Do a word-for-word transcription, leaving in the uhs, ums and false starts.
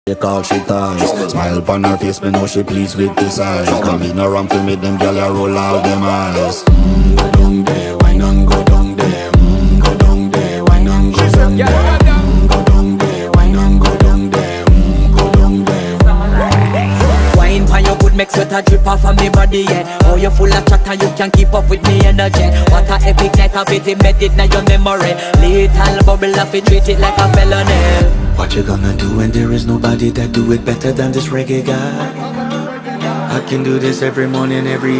She call she ties. Smile upon her face, me know she pleased with this eyes. Come in around to make them gyal a roll out them eyes. Mm, go down there, wine and go down there. Mm, go down there, wine and go down there. Mm, go down there, wine and go down there. Mm, go down there. Wine pan your good make sweat a drip off of me body, yeah. Oh, you full of chatter, you can keep up with me energy. What a epic night of it, embedded in your memory. Little bubble of it, treat it like a felony. What you gonna do when there is nobody that do it better than this reggae guy? I can do this every morning, every